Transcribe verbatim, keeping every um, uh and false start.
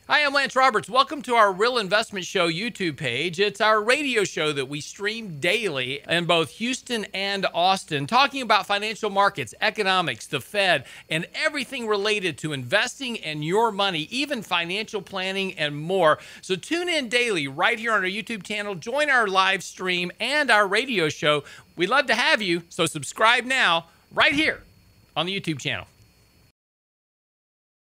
Hi, I'm Lance Roberts. Welcome to our Real Investment Show YouTube page. It's our radio show that we stream daily in both Houston and Austin, talking about financial markets, economics, the Fed, and everything related to investing and your money, even financial planning and more. So tune in daily right here on our YouTube channel. Join our live stream and our radio show. We'd love to have you, so subscribe now right here on the YouTube channel.